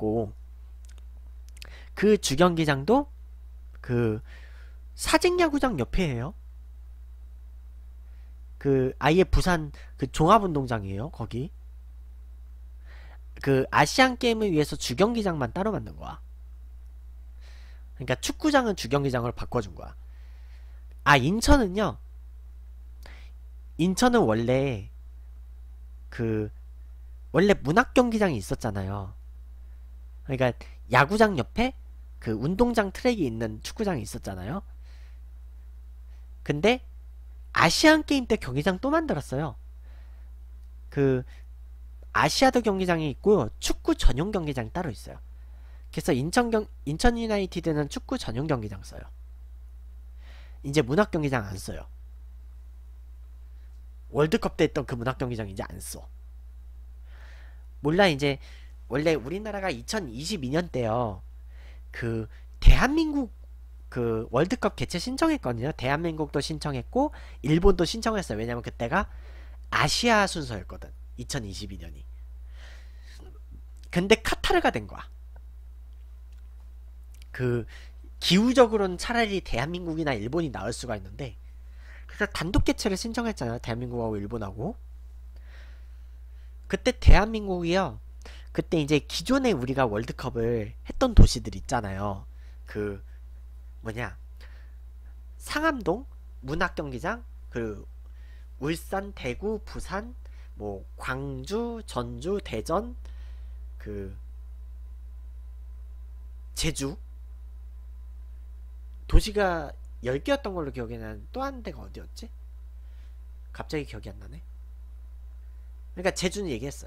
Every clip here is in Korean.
있고, 그 주경기장도 그 사직야구장 옆에예요. 그 아예 부산 그 종합운동장이에요. 거기 그 아시안 게임을 위해서 주경기장만 따로 만든 거야. 그러니까 축구장은 주경기장으로 바꿔준 거야. 아, 인천은 원래 그 원래 문학경기장이 있었잖아요. 그러니까 야구장 옆에 그 운동장 트랙이 있는 축구장이 있었잖아요. 근데 아시안 게임 때 경기장 또 만들었어요. 그 아시아드 경기장이 있고 축구 전용 경기장이 따로 있어요. 그래서 인천 유나이티드는 축구 전용 경기장 써요. 이제 문학 경기장 안 써요. 월드컵 때 했던 그 문학 경기장 이제 안 써. 몰라. 이제 원래 우리나라가 2022년 때요. 그 대한민국 그 월드컵 개최 신청했거든요. 대한민국도 신청했고 일본도 신청했어요. 왜냐면 그때가 아시아 순서였거든. 2022년이. 근데 카타르가 된 거야. 그 기후적으로는 차라리 대한민국이나 일본이 나을 수가 있는데, 그래서 단독 개최를 신청했잖아요. 대한민국하고 일본하고. 그때 대한민국이요. 그때 이제 기존에 우리가 월드컵을 했던 도시들 있잖아요. 그 뭐냐, 상암동 문학경기장, 그 울산, 대구, 부산, 뭐 광주, 전주, 대전, 그 제주, 도시가 10개였던 걸로 기억이 나는 또 한 데가 어디였지? 갑자기 기억이 안 나네. 그러니까 제주는 얘기했어요.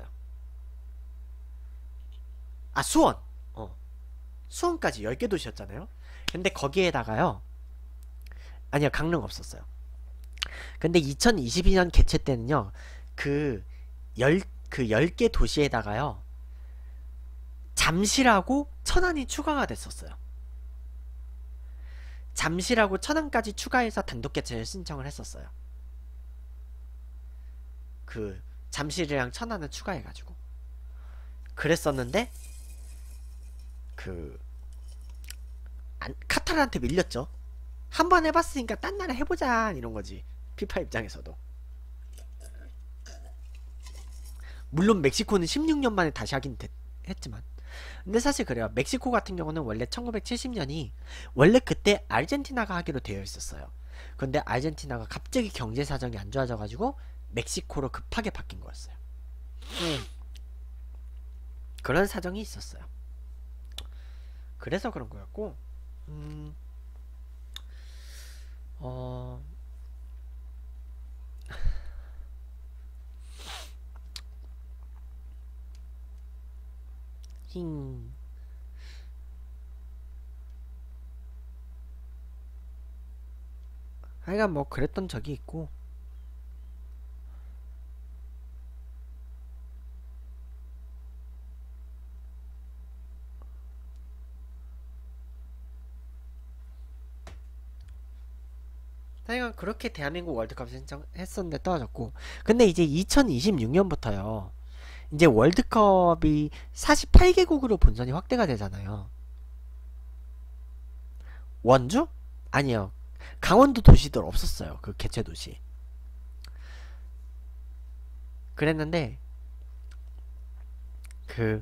아, 수원. 수원까지 10개 도시였잖아요. 근데 거기에다가요. 아니요, 강릉 없었어요. 근데 2022년 개최 때는요. 그 10개 도시에다가요. 잠실하고 천안이 추가가 됐었어요. 잠실하고 천안까지 추가해서 단독 개최를 신청을 했었어요. 그 잠실이랑 천안을 추가해가지고 그랬었는데, 그 카타르한테 밀렸죠. 한 번 해봤으니까 딴 나라 해보자 이런 거지. 피파 입장에서도. 물론 멕시코는 16년 만에 다시 하긴 했지만, 근데 사실 그래요. 멕시코 같은 경우는 원래 1970년이 원래 그때 아르헨티나가 하기로 되어 있었어요. 근데 아르헨티나가 갑자기 경제 사정이 안 좋아져가지고 멕시코로 급하게 바뀐 거였어요. 그런 사정이 있었어요. 그래서 그런 거였고, 어, 힝. 하여간 뭐 그랬던 적이 있고, 하여간 그렇게 대한민국 월드컵 신청했었는데 떨어졌고, 근데 이제 2026년부터요. 이제 월드컵이 48개국으로 본선이 확대가 되잖아요. 원주? 아니요. 강원도 도시들 없었어요. 그 개최 도시. 그랬는데 그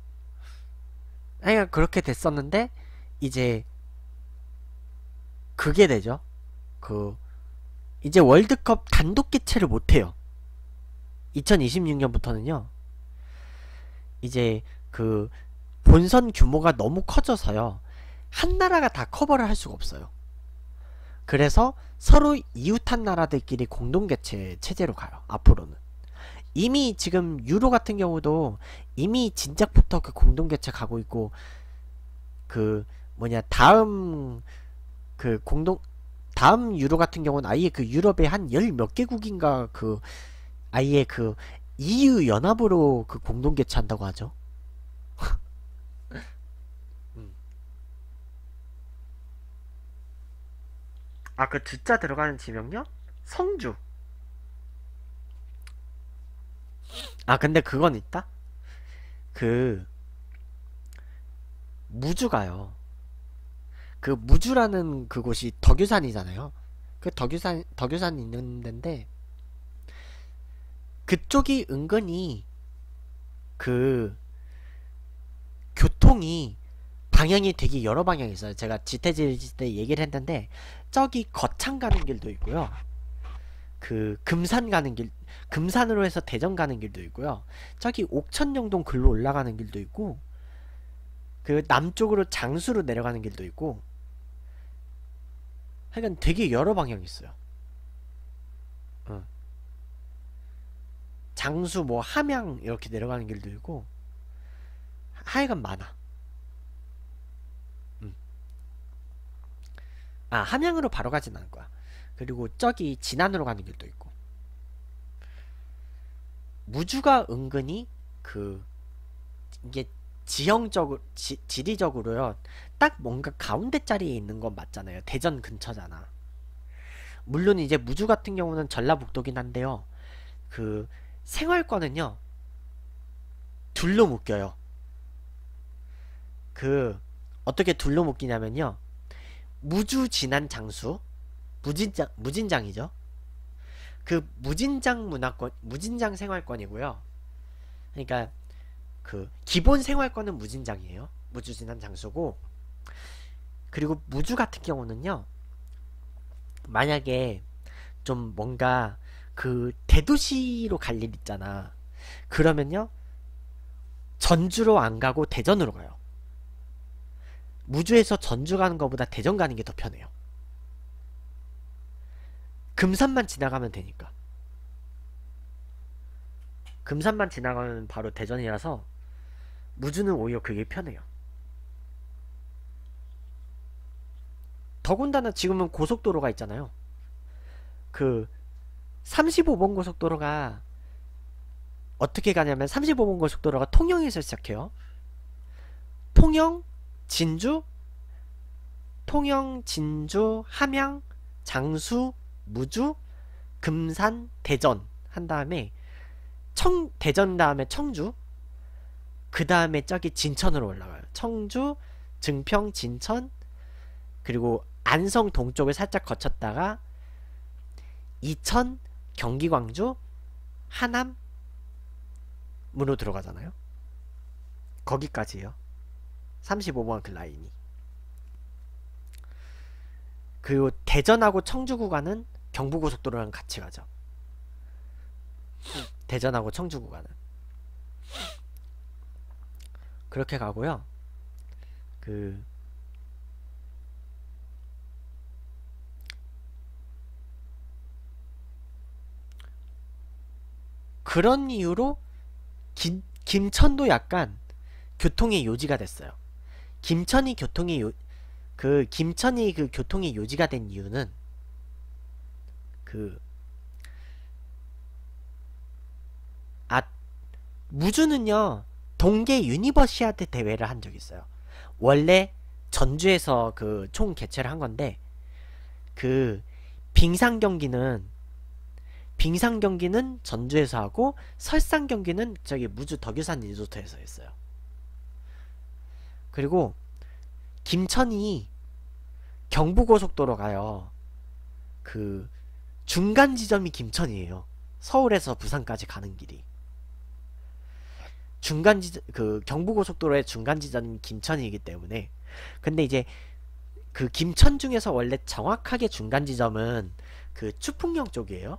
하여간 그렇게 됐었는데, 이제 그게 되죠. 그 이제 월드컵 단독 개최를 못해요. 2026년부터는요. 이제 그 본선 규모가 너무 커져서요. 한 나라가 다 커버를 할 수가 없어요. 그래서 서로 이웃한 나라들끼리 공동 개최 체제로 가요. 앞으로는. 이미 지금 유로 같은 경우도 이미 진작부터 그 공동 개최 가고 있고, 그 뭐냐, 다음 유로 같은 경우는 아예 그 유럽의 한 열 몇 개국인가 그 아예 그 EU 연합으로 그 공동 개최한다고 하죠. 아, 그 주자 들어가는 지명요? 성주. 아, 근데 그건 있다. 그 무주가요. 그 무주라는 그곳이 덕유산이잖아요. 그 덕유산 있는 데인데 그쪽이 은근히 그 교통이 방향이 되게 여러 방향이 있어요. 제가 지태질 때 얘기를 했는데 저기 거창 가는 길도 있고요. 그 금산 가는 길, 금산으로 해서 대전 가는 길도 있고요. 저기 옥천영동 글로 올라가는 길도 있고, 그 남쪽으로 장수로 내려가는 길도 있고, 하여간 되게 여러 방향이 있어요. 장수 뭐 함양 이렇게 내려가는 길도 있고, 하여간 많아. 아, 함양으로 바로 가진 않을 거야. 그리고 저기 진안으로 가는 길도 있고. 무주가 은근히 그 이게 지형적으로 지리적으로요, 딱 뭔가 가운데 자리에 있는 건 맞잖아요. 대전 근처잖아. 물론 이제 무주 같은 경우는 전라북도긴 한데요, 그 생활권은요 둘로 묶여요. 그 어떻게 둘로 묶이냐면요, 무주 진안 장수, 무진장이죠. 그 무진장 문화권, 무진장 생활권이고요. 그러니까 그 기본 생활권은 무진장이에요. 무주 진안 장수고, 그리고 무주 같은 경우는요, 만약에 좀 뭔가 그 대도시로 갈 일 있잖아. 그러면요 전주로 안 가고 대전으로 가요. 무주에서 전주 가는 것보다 대전 가는 게 더 편해요. 금산만 지나가면 되니까. 금산만 지나가면 바로 대전이라서 무주는 오히려 그게 편해요. 더군다나 지금은 고속도로가 있잖아요. 그 35번 고속도로가 어떻게 가냐면, 35번 고속도로가 통영에서 시작해요. 통영, 진주, 함양, 장수, 무주, 금산, 대전 한 다음에 대전 다음에 청주, 그 다음에 저기 진천으로 올라가요. 청주, 증평, 진천, 그리고 안성 동쪽을 살짝 거쳤다가 이천, 경기, 광주, 하남으로 들어가잖아요. 거기까지예요. 35번 그 라인이. 그리고 대전하고 청주 구간은 경부고속도로랑 같이 가죠. 대전하고 청주 구간은 그렇게 가고요. 그 그런 이유로 김천도 약간 교통의 요지가 됐어요. 김천이 그 교통의 요지가 된 이유는, 무주는요 동계 유니버시아드 대회를 한 적이 있어요. 원래 전주에서 그 총 개최를 한 건데, 그 빙상 경기는 전주에서 하고, 설상 경기는 저기 무주 덕유산 리조트에서 했어요. 그리고 김천이 경부고속도로 가요. 그 중간 지점이 김천이에요. 서울에서 부산까지 가는 길이. 그 경부고속도로의 중간 지점이 김천이기 때문에. 근데 이제 그 김천 중에서 원래 정확하게 중간 지점은 그 추풍령 쪽이에요.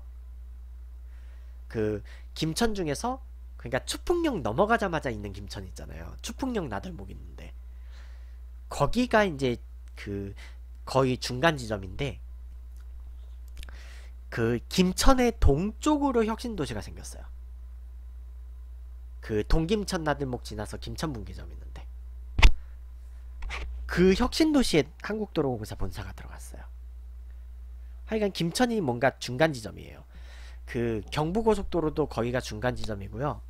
그 김천 중에서, 그러니까 추풍령 넘어가자마자 있는 김천 있잖아요. 추풍령 나들목 있는데 거기가 이제 그 거의 중간 지점인데, 그 김천의 동쪽으로 혁신도시가 생겼어요. 그 동김천 나들목 지나서 김천분기점 있는데, 그 혁신도시에 한국도로공사 본사가 들어갔어요. 하여간 김천이 뭔가 중간 지점이에요. 그 경부고속도로도 거기가 중간 지점이고요.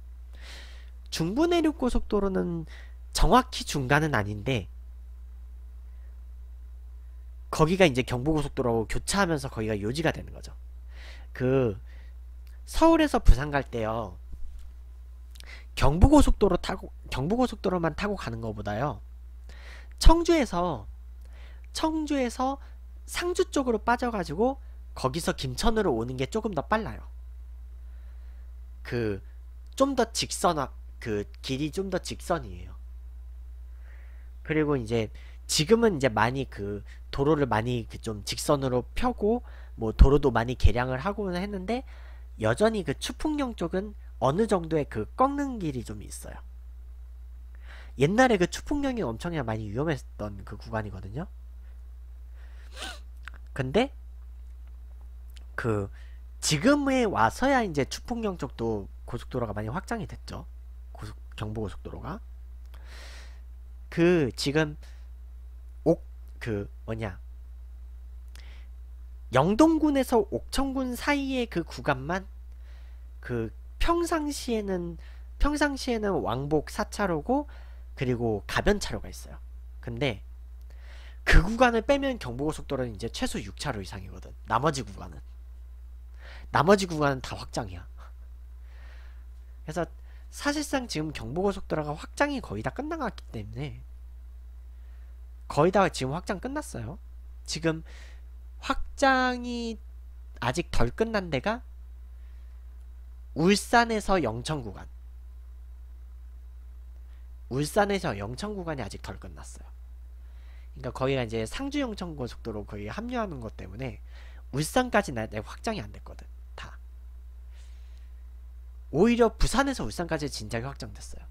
중부내륙고속도로는 정확히 중간은 아닌데, 거기가 이제 경부고속도로하고 교차하면서 거기가 요지가 되는 거죠. 그 서울에서 부산 갈 때요, 경부고속도로만 타고 가는 것보다요, 청주에서 상주 쪽으로 빠져가지고 거기서 김천으로 오는 게 조금 더 빨라요. 그 좀 더 그 길이 좀 더 직선이에요. 그리고 이제 지금은 이제 많이 그 도로를 많이 그 좀 직선으로 펴고 뭐 도로도 많이 개량을 하고는 했는데 여전히 그 추풍령 쪽은 어느 정도의 그 꺾는 길이 좀 있어요. 옛날에 그 추풍령이 엄청나게 많이 위험했던 그 구간이거든요. 근데 그 지금에 와서야 이제 추풍령 쪽도 고속도로가 많이 확장이 됐죠. 경부고속도로가. 그 지금 영동군에서 옥천군 사이의 그 구간만 그 평상시에는 왕복 4차로고 그리고 가변차로가 있어요. 근데 그 구간을 빼면 경부고속도로는 이제 최소 6차로 이상이거든. 나머지 구간은 다 확장이야. 그래서 사실상 지금 경부고속도로가 확장이 거의 다 끝나갔기 때문에 거의 다 지금 확장 끝났어요. 지금 확장이 아직 덜 끝난 데가 울산에서 영천 구간. 울산에서 영천 구간이 아직 덜 끝났어요. 그러니까 거기가 이제 상주 영천 고속도로 거의 합류하는 것 때문에 울산까지는 아직 확장이 안 됐거든. 다. 오히려 부산에서 울산까지 진작에 확장됐어요.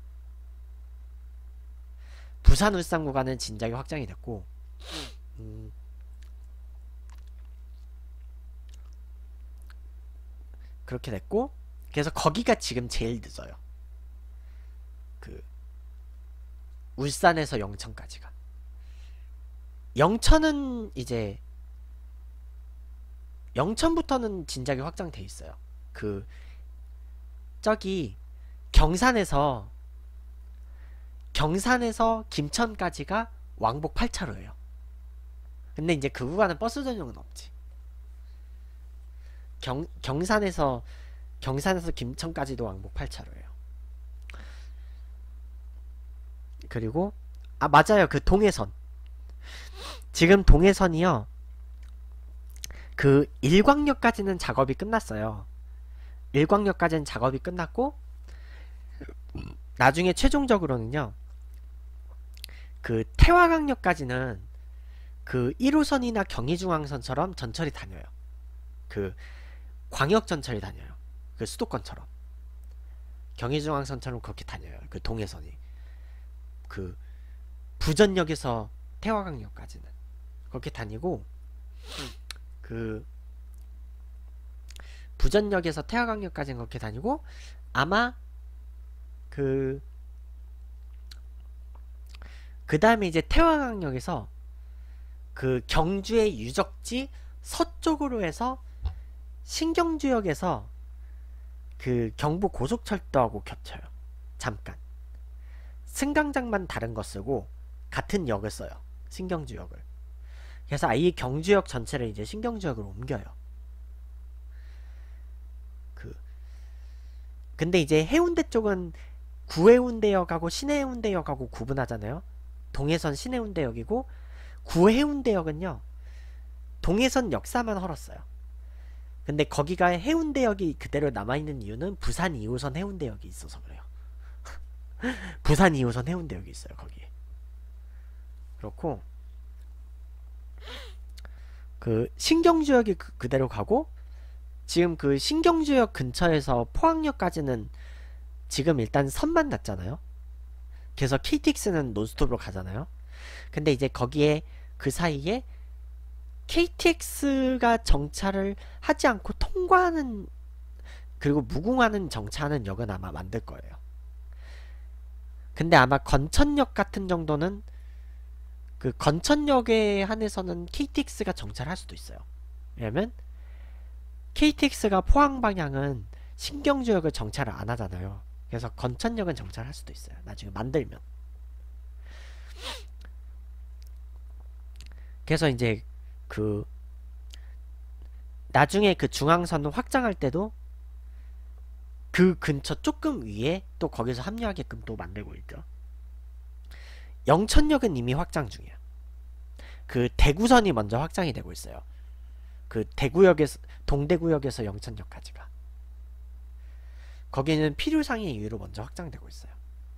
부산 울산 구간은 진작에 확장이 됐고 그렇게 됐고 그래서 거기가 지금 제일 늦어요. 그 울산에서 영천까지가. 영천은 이제 영천부터는 진작에 확장돼 있어요. 그 저기 경산에서 김천까지가 왕복 8차로예요. 근데 이제 그 구간은 버스 전용은 없지. 경산에서 김천까지도 왕복 8차로예요. 그리고 맞아요. 그 동해선. 지금 동해선이요. 그 일광역까지는 작업이 끝났어요. 일광역까지는 작업이 끝났고 나중에 최종적으로는요. 그 태화강역까지는 그 1호선이나 경의중앙선처럼 전철이 다녀요. 그 광역 전철이 다녀요. 그 수도권처럼. 경의중앙선처럼 그렇게 다녀요. 그 동해선이. 그 부전역에서 태화강역까지는 그렇게 다니고 그 부전역에서 태화강역까지는 그렇게 다니고 아마 그 다음에 이제 태화강역에서 그 경주의 유적지 서쪽으로 해서 신경주역에서 그 경부 고속철도하고 겹쳐요. 잠깐. 승강장만 다른 거 쓰고 같은 역을 써요. 신경주역을. 그래서 아예 경주역 전체를 이제 신경주역으로 옮겨요. 근데 이제 해운대 쪽은 구해운대역하고 신해운대역하고 구분하잖아요. 동해선 신해운대역이고 구해운대역은요. 동해선 역사만 헐었어요. 근데 거기가 해운대역이 그대로 남아있는 이유는 부산 2호선 해운대역이 있어서 그래요. 부산 2호선 해운대역이 있어요. 거기에. 그렇고 그 신경주역이 그대로 가고 지금 그 신경주역 근처에서 포항역까지는 지금 일단 선만 났잖아요. 그래서 KTX는 논스톱으로 가잖아요. 근데 이제 거기에 그 사이에 KTX가 정차를 하지 않고 통과하는 그리고 무궁화는 정차하는 역은 아마 만들 거예요. 근데 아마 건천역 같은 정도는 그 건천역에 한해서는 KTX가 정차를 할 수도 있어요. 왜냐면 KTX가 포항 방향은 신경주역을 정차를 안 하잖아요. 그래서 건천역은 정차를 할 수도 있어요. 나중에 만들면. 그래서 이제 그 나중에 그 중앙선 확장할 때도 그 근처 조금 위에 또 거기서 합류하게끔 또 만들고 있죠. 영천역은 이미 확장 중이야. 그 대구선이 먼저 확장이 되고 있어요. 그 대구역에서 동대구역에서 영천역까지가. 거기는 필요상의 이유로 먼저 확장되고 있어요.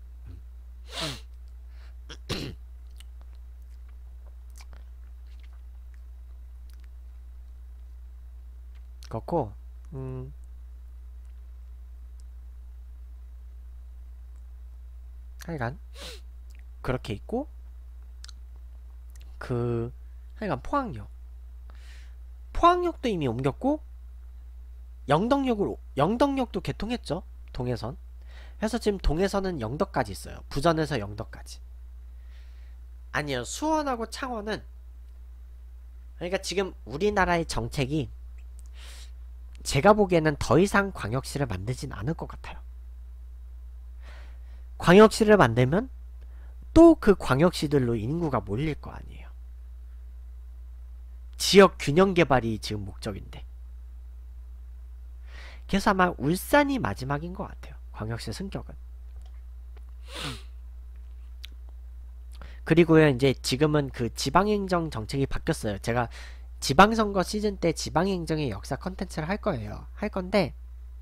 그렇고 하여간 그렇게 있고 하여간 포항역도 이미 옮겼고 영덕역도 개통했죠. 동해선. 그래서 지금 동해선은 영덕까지 있어요. 부전에서 영덕까지. 아니요, 수원하고 창원은, 그러니까 지금 우리나라의 정책이 제가 보기에는 더 이상 광역시를 만들진 않을 것 같아요. 광역시를 만들면 또 그 광역시들로 인구가 몰릴 거 아니에요. 지역 균형 개발이 지금 목적인데. 그래서 아마 울산이 마지막인 것 같아요. 광역시 승격은. 그리고요, 이제 지금은 그 지방행정 정책이 바뀌었어요. 제가 지방선거 시즌 때 지방행정의 역사 컨텐츠를 할 거예요. 할 건데,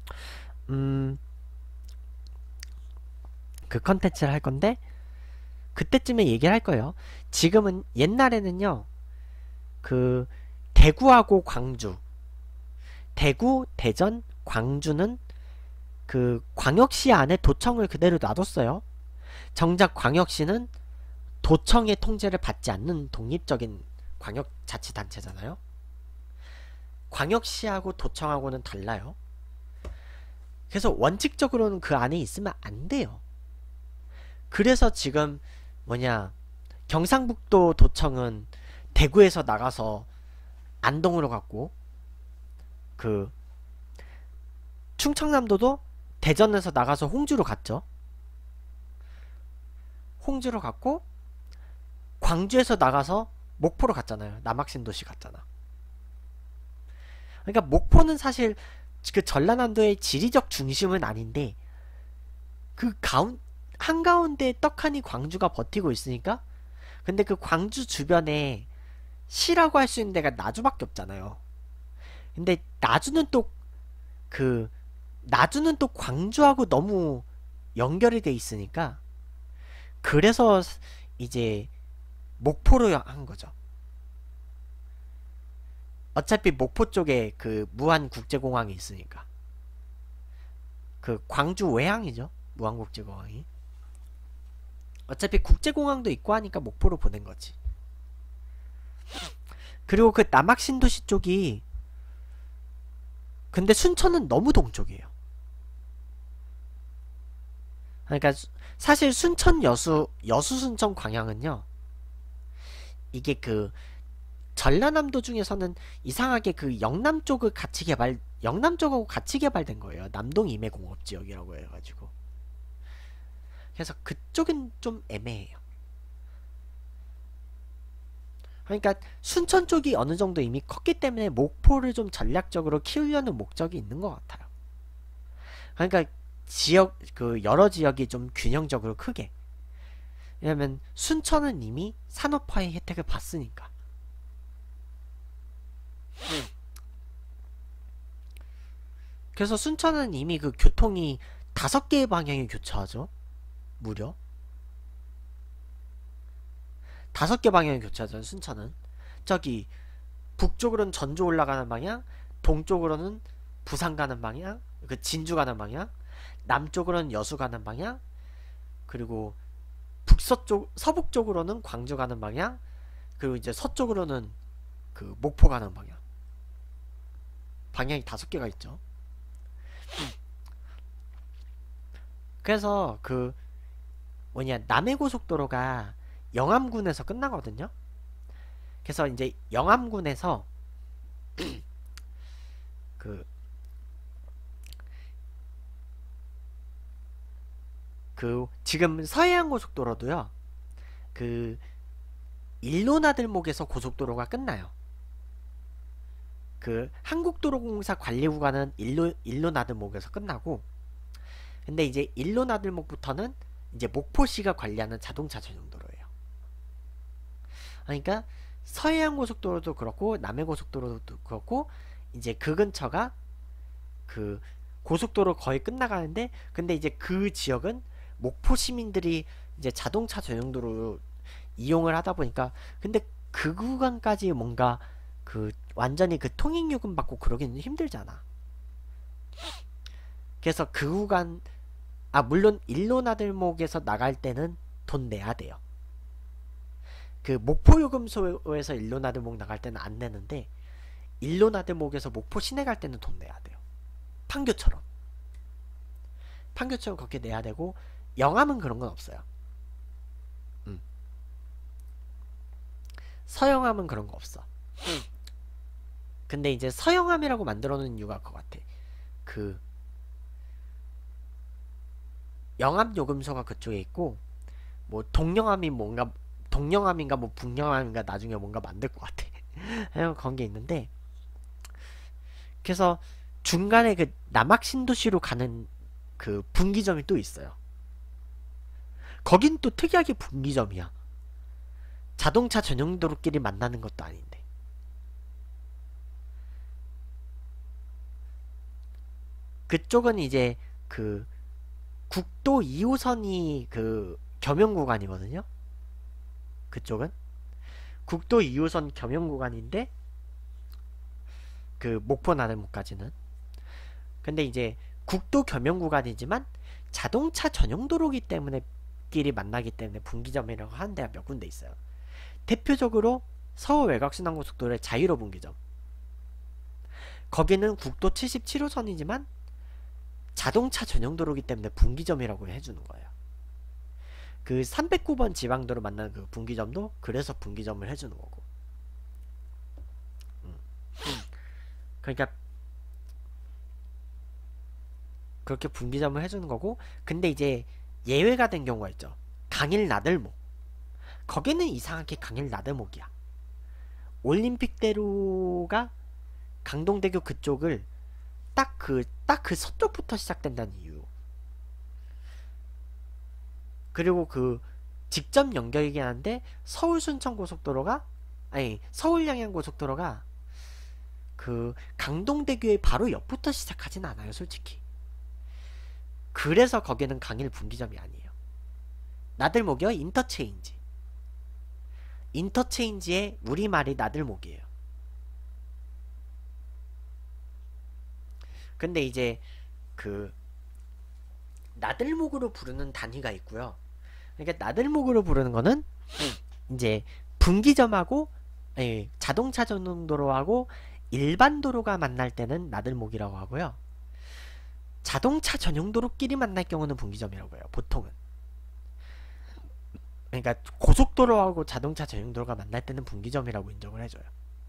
그 컨텐츠를 할 건데, 그때쯤에 얘기를 할 거예요. 지금은, 옛날에는요, 그, 대구하고 광주, 대구, 대전, 광주는 그 광역시 안에 도청을 그대로 놔뒀어요. 정작 광역시는 도청의 통제를 받지 않는 독립적인 광역자치단체잖아요. 광역시하고 도청하고는 달라요. 그래서 원칙적으로는 그 안에 있으면 안 돼요. 그래서 지금 경상북도 도청은 대구에서 나가서 안동으로 갔고, 그 충청남도도 대전에서 나가서 홍주로 갔죠. 홍주로 갔고, 광주에서 나가서 목포로 갔잖아요. 남학신도시 갔잖아. 그러니까 목포는 사실 그 전라남도의 지리적 중심은 아닌데, 그 한가운데 떡하니 광주가 버티고 있으니까. 근데 그 광주 주변에 시라고 할 수 있는 데가 나주밖에 없잖아요. 근데 나주는 또 광주하고 너무 연결이 돼 있으니까, 그래서 이제 목포로 한 거죠. 어차피 목포 쪽에 그 무안국제공항이 있으니까. 그 광주 외항이죠. 무안국제공항이. 어차피 국제공항도 있고 하니까 목포로 보낸 거지. 그리고 그 남학신도시 쪽이, 근데 순천은 너무 동쪽이에요. 그러니까 사실 순천 여수 순천 광양은요, 이게 그 전라남도 중에서는 이상하게 그 영남 쪽하고 같이 개발된 거예요. 남동 임해공업지역이라고 해가지고. 그래서 그쪽은 좀 애매해요. 그러니까 순천 쪽이 어느 정도 이미 컸기 때문에 목포를 좀 전략적으로 키우려는 목적이 있는 것 같아요. 그러니까 여러 지역이 좀 균형적으로 크게. 왜냐면 순천은 이미 산업화의 혜택을 받으니까. 그래서 순천은 이미 그 교통이 5개의 방향이 교차하죠. 무려 5개 방향이 교차하죠. 순천은 저기 북쪽으로는 전주 올라가는 방향, 동쪽으로는 부산 가는 방향, 그 진주 가는 방향, 남쪽으로는 여수 가는 방향, 그리고 서북쪽으로는 광주 가는 방향, 그리고 이제 서쪽으로는 그 목포 가는 방향. 방향이 5개가 있죠. 그래서 그 남해고속도로가 영암군에서 끝나거든요. 그래서 이제 영암군에서 지금 서해안고속도로도요, 그 일로나들목에서 고속도로가 끝나요. 그 한국도로공사 관리구간은 일로나들목에서 끝나고, 근데 이제 일로나들목부터는 이제 목포시가 관리하는 자동차 전용도로예요. 그러니까 서해안고속도로도 그렇고 남해고속도로도 그렇고 이제 그 근처가 그 고속도로 거의 끝나가는데, 근데 이제 그 지역은 목포 시민들이 이제 자동차 전용도로 이용을 하다 보니까, 근데 그 구간까지 뭔가 그 완전히 그 통행요금 받고 그러기는 힘들잖아. 그래서 그 구간, 물론 일로나들목에서 나갈 때는 돈 내야 돼요. 그 목포요금소에서 일로나들목 나갈 때는 안 내는데, 일로나들목에서 목포 시내 갈 때는 돈 내야 돼요. 판교처럼 그렇게 내야 되고, 영암은 그런 건 없어요. 서영암은 그런 거 없어. 근데 이제 서영암이라고 만들어 놓은 이유가 그거 같아. 그 영암 요금소가 그쪽에 있고, 뭐 동영암이 뭔가, 동영암인가 뭐 북영암인가 나중에 뭔가 만들 것 같아. 그런 게 있는데, 그래서 중간에 그 남학신도시로 가는 그 분기점이 또 있어요. 거긴 또 특이하게 분기점이야. 자동차 전용도로끼리 만나는 것도 아닌데. 그쪽은 이제 그 국도 2호선이 그 겸용 구간이거든요. 그쪽은 국도 2호선 겸용 구간인데, 그 목포 나들목까지는. 근데 이제 국도 겸용 구간이지만 자동차 전용 도로기 때문에 끼리 만나기 때문에 분기점이라고 하는 데가 몇 군데 있어요. 대표적으로 서울 외곽순환고속도로의 자유로 분기점. 거기는 국도 77호선이지만 자동차 전용 도로기 때문에 분기점이라고 해주는 거예요. 그 309번 지방도로 만나는 그 분기점도 그래서 분기점을 해주는 거고. 그러니까 그렇게 분기점을 해주는 거고. 근데 이제 예외가 된 경우가 있죠. 강일 나들목. 거기는 이상하게 강일 나들목이야. 올림픽대로가 강동대교 그쪽을 딱 그 서쪽부터 시작된다는 이유. 그리고 그 직접 연결이긴 한데, 서울 순천 고속도로가, 아니 서울 양양 고속도로가 그 강동대교의 바로 옆부터 시작하진 않아요, 솔직히. 그래서 거기는 강일 분기점이 아니에요. 나들목이요? 인터체인지. 인터체인지의 우리말이 나들목이에요. 근데 이제 그 나들목으로 부르는 단위가 있고요. 그러니까 나들목으로 부르는 거는 이제 분기점하고, 아니, 자동차 전용도로하고 일반 도로가 만날 때는 나들목이라고 하고요. 자동차 전용도로끼리 만날 경우는 분기점이라고 해요, 보통은. 그러니까 고속도로하고 자동차 전용도로가 만날 때는 분기점이라고 인정을 해줘요.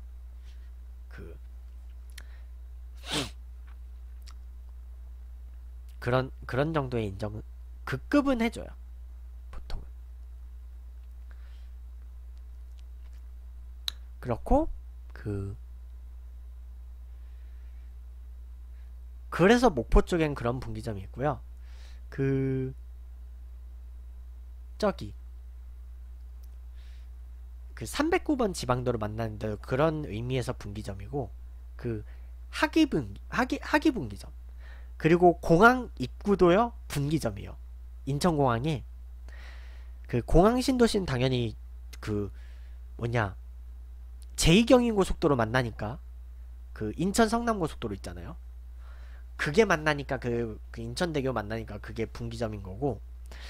그런 정도의 인정은, 그 급은 해줘요, 보통은. 그렇고 그래서 목포 쪽엔 그런 분기점이 있고요. 저기 그 309번 지방도로 만나는데 그런 의미에서 분기점이고, 그 하기분기점. 그리고 공항 입구도요, 분기점이요. 인천공항에 그 공항 신도시는 당연히 그 뭐냐, 제2경인고속도로 만나니까, 그 인천 성남고속도로 있잖아요. 그게 만나니까 그 인천대교 만나니까 그게 분기점인 거고,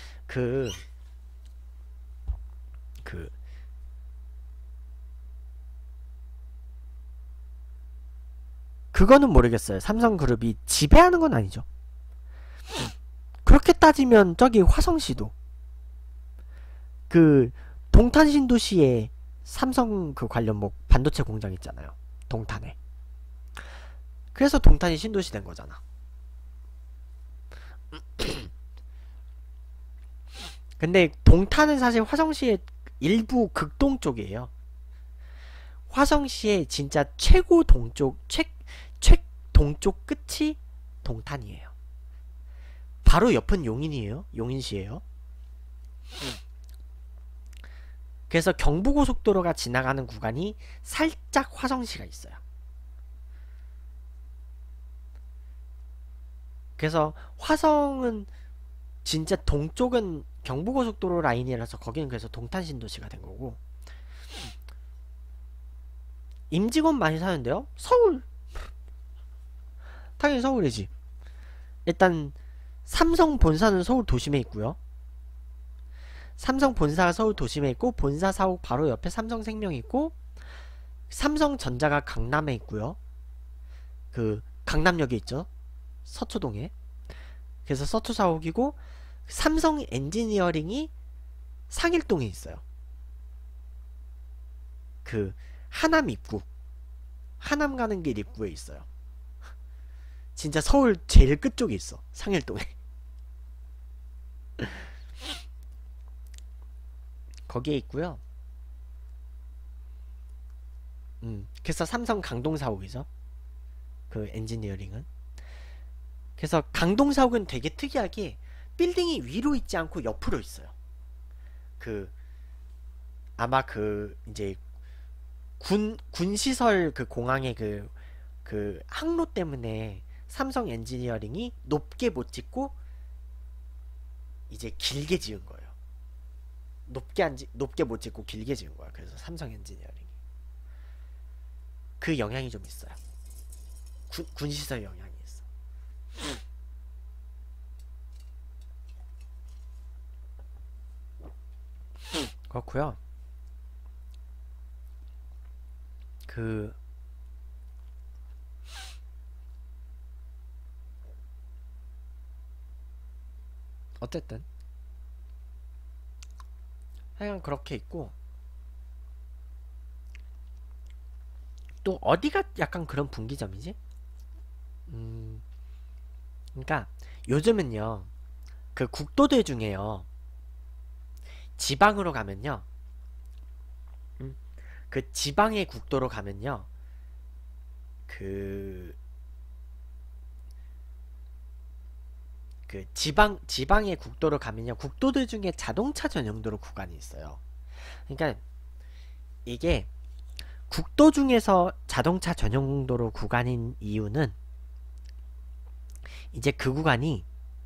그거는 모르겠어요. 삼성그룹이 지배하는 건 아니죠. 그렇게 따지면 저기 화성시도 그 동탄신도시에 삼성 그 관련 뭐 반도체 공장 있잖아요, 동탄에. 그래서 동탄이 신도시 된 거잖아. 근데 동탄은 사실 화성시의 일부 극동 쪽이에요. 화성시의 진짜 최고 동쪽, 동쪽 끝이 동탄이에요. 바로 옆은 용인이에요. 용인시에요. 그래서 경부고속도로가 지나가는 구간이 살짝 화성시가 있어요. 그래서 화성은 진짜 동쪽은 경부고속도로 라인이라서 거기는 그래서 동탄신도시가 된 거고, 임직원 많이 사는데요? 서울! 당연히 서울이지. 일단 삼성 본사는 서울 도심에 있고요. 삼성 본사가 서울 도심에 있고, 본사 사옥 바로 옆에 삼성생명이 있고, 삼성전자가 강남에 있고요. 그 강남역에 있죠. 서초동에. 그래서 서초 사옥이고, 삼성 엔지니어링이 상일동에 있어요. 그 하남 입구, 하남 가는 길 입구에 있어요. 진짜 서울 제일 끝쪽에 있어, 상일동에. 거기에 있고요. 그래서 삼성 강동사옥이죠, 그 엔지니어링은. 그래서 강동사옥은 되게 특이하게 빌딩이 위로 있지 않고 옆으로 있어요. 그 아마 그 이제 군시설 그 공항의 그 항로 때문에 삼성 엔지니어링이 높게 못 짓고 이제 길게 지은 거예요. 높게 못 짓고 길게 지은 거야. 그래서 삼성 엔지니어링이 그 영향이 좀 있어요. 군시설 영향이 있어. 그렇고요. 그 어쨌든 하여간 그렇게 있고, 또 어디가 약간 그런 분기점이지? 그러니까 요즘은요, 그 국도들 중에요, 지방으로 가면요, 그 지방의 국도로 가면요, 그 지방의 국도로 가면요, 국도들 중에 자동차 전용도로 구간이 있어요. 그러니까 이게 국도 중에서 자동차 전용도로 구간인 이유는, 이제 그 구간이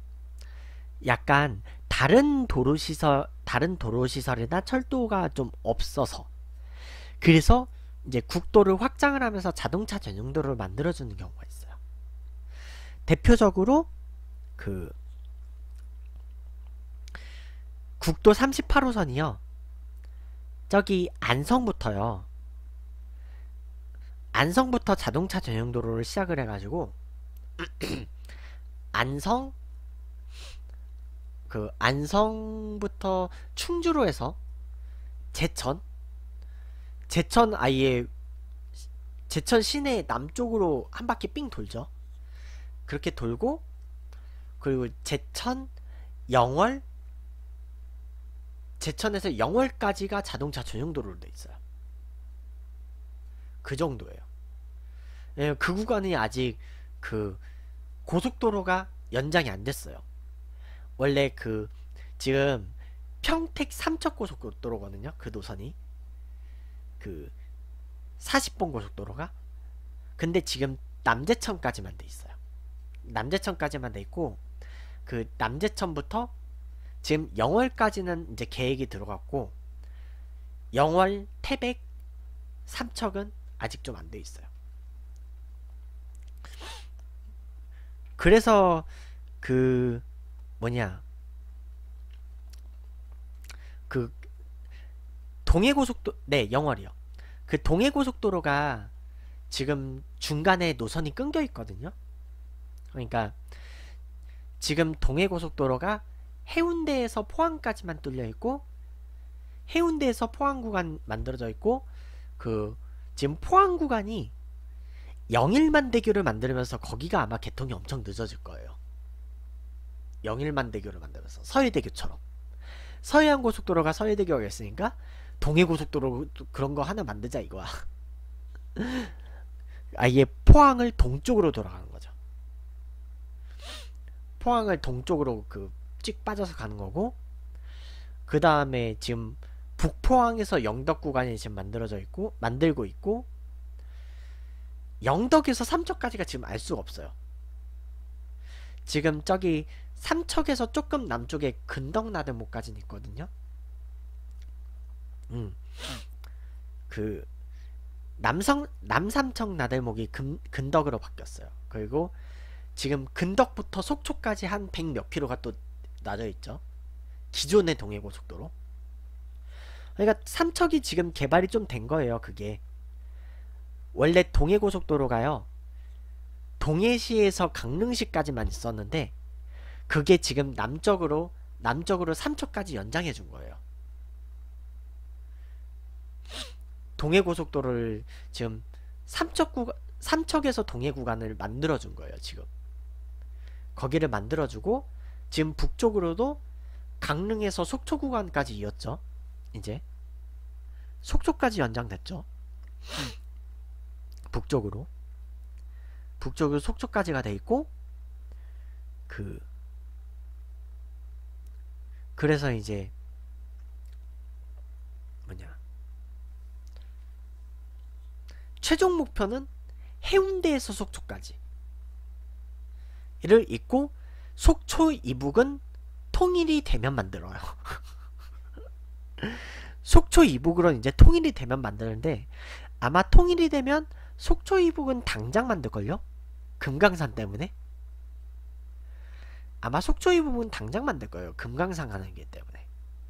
약간 다른 도로시설이나 철도가 좀 없어서, 그래서 이제 국도를 확장을 하면서 자동차 전용도로를 만들어주는 경우가 있어요. 대표적으로 그 국도 38호선이요, 저기 안성부터 자동차 전용도로를 시작을 해가지고 안성부터 충주로 해서 제천 시내 남쪽으로 한 바퀴 삥 돌죠. 그렇게 돌고, 그리고 제천에서 영월까지가 자동차 전용도로로 돼 있어요. 그 정도예요. 예, 그 구간이 아직 그 고속도로가 연장이 안 됐어요. 원래 그 지금 평택 삼척고속도로거든요, 그 노선이. 그 40번 고속도로가. 근데 지금 남제천까지만 돼 있어요. 남제천까지만 돼 있고, 그 남제천부터 지금 영월까지는 이제 계획이 들어갔고, 영월, 태백, 삼척은 아직 좀 안 돼 있어요. 그래서 그 뭐냐, 그 영월이요. 그 동해고속도로가 지금 중간에 노선이 끊겨 있거든요. 그러니까 지금 동해고속도로가 해운대에서 포항까지만 뚫려 있고, 해운대에서 포항 구간 만들어져 있고, 그 지금 포항 구간이 영일만대교를 만들면서 거기가 아마 개통이 엄청 늦어질 거예요. 영일만대교를 만들면서 서해대교처럼. 서해안고속도로가 서해대교가 있으니까 동해고속도로 그런 거 하나 만들자 이거야. 아예 포항을 동쪽으로 돌아가는 거죠. 포항을 동쪽으로 그 찍 빠져서 가는 거고, 그 다음에 지금 북포항에서 영덕 구간이 지금 만들고 있고, 영덕에서 삼척까지가 지금 알 수가 없어요. 지금 저기 삼척에서 조금 남쪽에 근덕나들목까지는 있거든요. 그 남삼척 나들목이 근덕으로 바뀌었어요. 그리고 지금 근덕부터 속초까지 한 100 몇 킬로가 또 놔져 있죠. 기존의 동해고속도로. 그러니까 삼척이 지금 개발이 좀 된 거예요. 그게 원래 동해고속도로가요, 동해시에서 강릉시까지만 있었는데 그게 지금 남쪽으로 삼척까지 연장해 준 거예요. 동해고속도로를 지금 삼척에서 동해 구간을 만들어 준 거예요. 지금 거기를 만들어 주고, 지금 북쪽으로도 강릉에서 속초 구간까지 이었죠. 이제 속초까지 연장됐죠. 북쪽으로 속초까지가 돼 있고, 그래서 이제 최종 목표는 해운대에서 속초까지 를 있고, 속초 이북은 통일이 되면 만들어요. 속초 이북으로 이제 통일이 되면 만드는데, 아마 통일이 되면 속초 이북은 당장 만들걸요? 금강산 때문에? 아마 속초 이북은 당장 만들 거예요. 금강산 가는 길 때문에.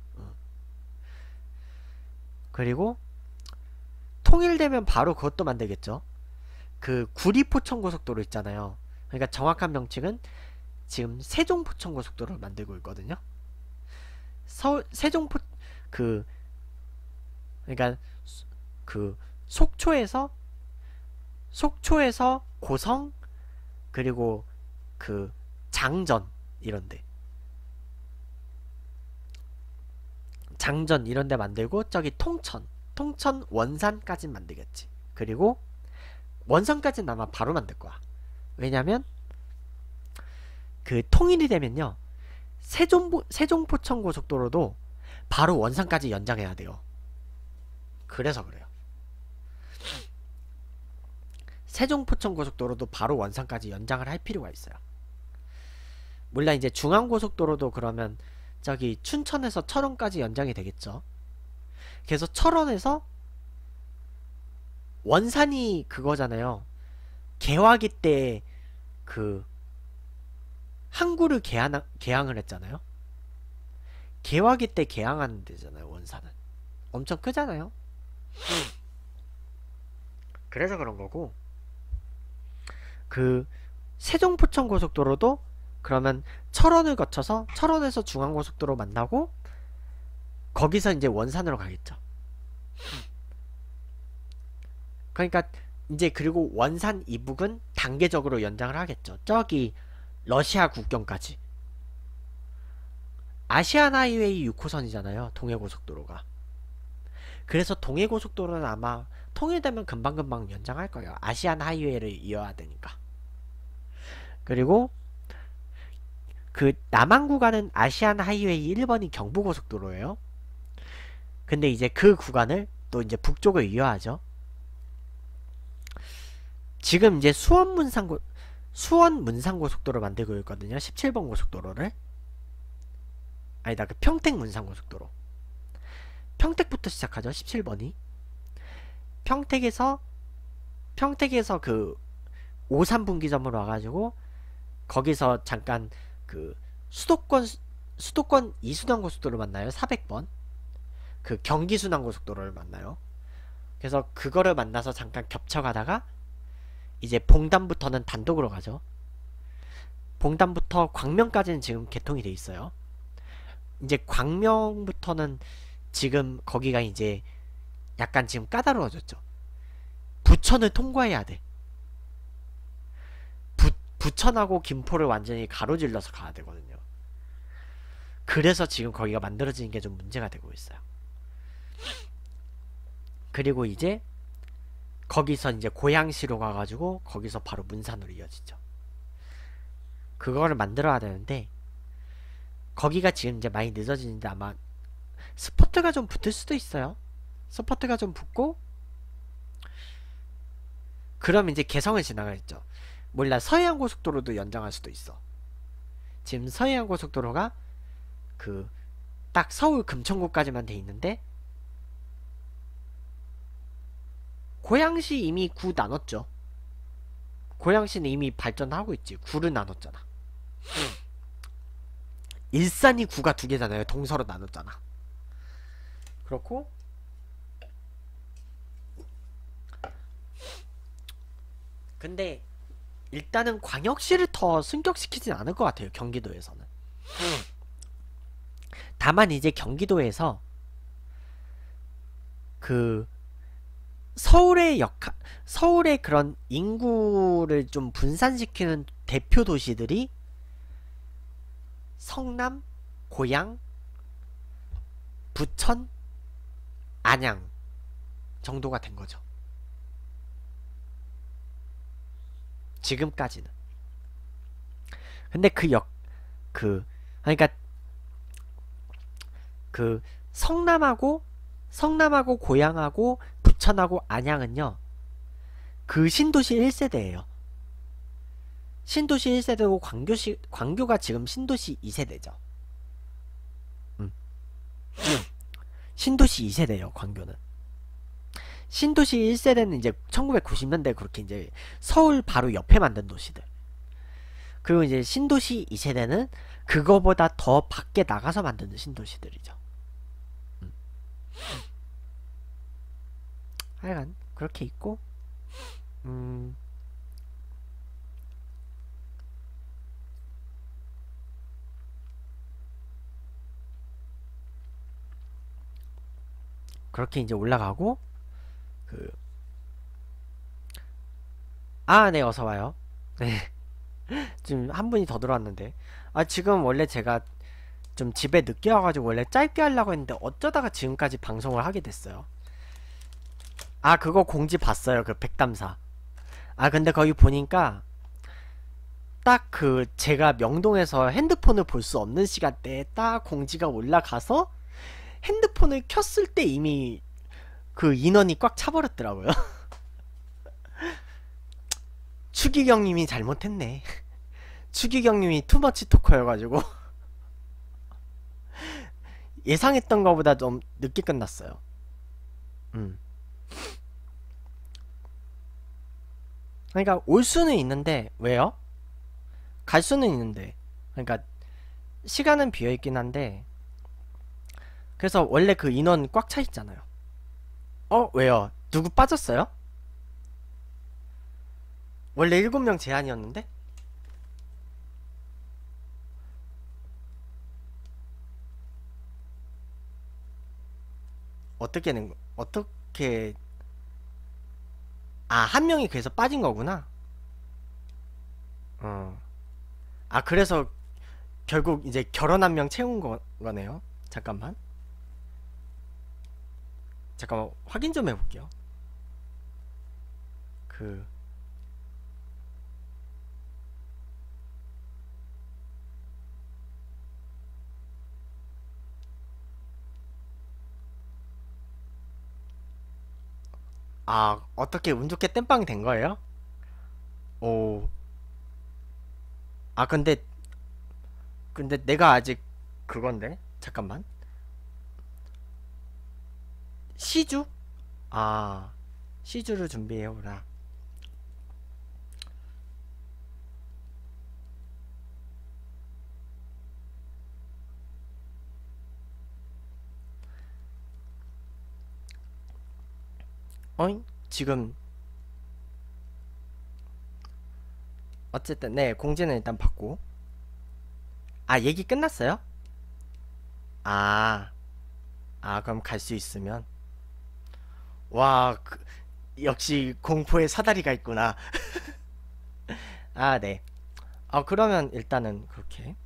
그리고 통일되면 바로 그것도 만들겠죠. 그 구리포천고속도로 있잖아요. 그러니까 정확한 명칭은 지금 세종포천고속도로를 만들고 있거든요. 그러니까 속초에서 고성, 그리고 장전 이런데 만들고, 저기 통천 원산까지 만들겠지. 그리고 원산까지는 아마 바로 만들 거야. 왜냐면 통일이 되면요, 세종포천고속도로도 바로 원산까지 연장해야 돼요. 그래서 그래요. 세종포천고속도로도 바로 원산까지 연장을 할 필요가 있어요. 물론 이제 중앙고속도로도 그러면 저기 춘천에서 철원까지 연장이 되겠죠. 그래서 철원에서 원산이 그거잖아요. 개화기 때 항구를 개항을 했잖아요. 개화기 때 개항하는 데잖아요. 원산은 엄청 크잖아요. 그래서 그런 거고, 세종포천고속도로도 그러면 철원을 거쳐서 철원에서 중앙고속도로 만나고 거기서 이제 원산으로 가겠죠. 그러니까 이제 그리고 원산 이북은 단계적으로 연장을 하겠죠. 저기 러시아 국경까지. 아시안 하이웨이 6호선이잖아요. 동해고속도로가. 그래서 동해고속도로는 아마 통일되면 금방금방 연장할 거예요. 아시안 하이웨이를 이어야 되니까. 그리고 남한 구간은 아시안 하이웨이 1번이 경부고속도로예요. 근데 이제 그 구간을 또 이제 북쪽을 이어하죠. 지금 이제 수원 문산고속도로 만들고 있거든요. 17번 고속도로를. 아니다, 평택 문산고속도로. 평택부터 시작하죠. 17번이. 평택에서 오산분기점으로 와가지고 거기서 잠깐 수도권 이순환고속도로 만나요. 400번. 경기순환고속도로를 만나요. 그래서 그거를 만나서 잠깐 겹쳐가다가 이제 봉담부터는 단독으로 가죠. 봉담부터 광명까지는 지금 개통이 돼 있어요. 이제 광명부터는 지금 거기가 이제 약간 지금 까다로워졌죠. 부천을 통과해야 돼. 부천하고 김포를 완전히 가로질러서 가야 되거든요. 그래서 지금 거기가 만들어지는 게 좀 문제가 되고 있어요. 그리고 이제 거기서 이제 고양시로 가가지고 거기서 바로 문산으로 이어지죠. 그거를 만들어야 되는데 거기가 지금 이제 많이 늦어지는데 아마 스포트가 좀 붙을 수도 있어요. 스포트가 좀 붙고, 그럼 이제 개성을 지나가겠죠. 몰라, 서해안고속도로도 연장할 수도 있어. 지금 서해안고속도로가 그 딱 서울 금천구까지만 돼 있는데, 고양시 이미 구 나눴죠. 고양시는 이미 발전하고 있지. 구를 나눴잖아. 일산이 구가 두 개잖아요. 동서로 나눴잖아. 그렇고, 근데 일단은 광역시를 더 승격시키진 않을 것 같아요. 경기도에서는. 다만 이제 경기도에서 그 서울의 그런 인구를 좀 분산시키는 대표 도시들이 성남, 고양, 부천, 안양 정도가 된 거죠. 지금까지는. 근데 그러니까 그 성남하고 고양하고 부천하고 안양은요, 그 신도시 1세대예요. 신도시 1세대고 광교가 지금 신도시 2세대죠. 신도시 2세대예요, 광교는. 신도시 1세대는 이제 1990년대 그렇게 이제 서울 바로 옆에 만든 도시들. 그리고 이제 신도시 2세대는 그거보다 더 밖에 나가서 만드는 신도시들이죠. 하여간 그렇게 있고, 그렇게 이제 올라가고, 네, 어서와요. 네. 지금 한 분이 더 들어왔는데. 지금 원래 제가 좀 집에 늦게 와가지고 원래 짧게 하려고 했는데 어쩌다가 지금까지 방송을 하게 됐어요. 그거 공지 봤어요. 그 백담사. 근데 거기 보니까 딱 제가 명동에서 핸드폰을 볼 수 없는 시간대에 딱 공지가 올라가서 핸드폰을 켰을 때 이미 그 인원이 꽉 차버렸더라고요. 추기경님이 잘못했네. 추기경님이 투머치 토커여가지고 예상했던 것보다 좀 늦게 끝났어요. 그러니까 올 수는 있는데, 왜요? 갈 수는 있는데, 그러니까 시간은 비어있긴 한데, 그래서 원래 그 인원 꽉 차 있잖아요. 왜요? 누구 빠졌어요? 원래 7명 제한이었는데? 어떻게, 한 명이 그래서 빠진 거구나. 그래서 결국 이제 결혼 한 명 채운 거네요. 잠깐만 확인 좀 해볼게요. 어떻게 운 좋게 땜빵이 된 거예요? 오. 근데 내가 아직 그건데? 잠깐만. 시주? 시주를 준비해오라. 지금 어쨌든 네, 공지는 일단 받고. 얘기 끝났어요? 그럼 갈 수 있으면. 와, 역시 공포의 사다리가 있구나. 네. 그러면 일단은 그렇게.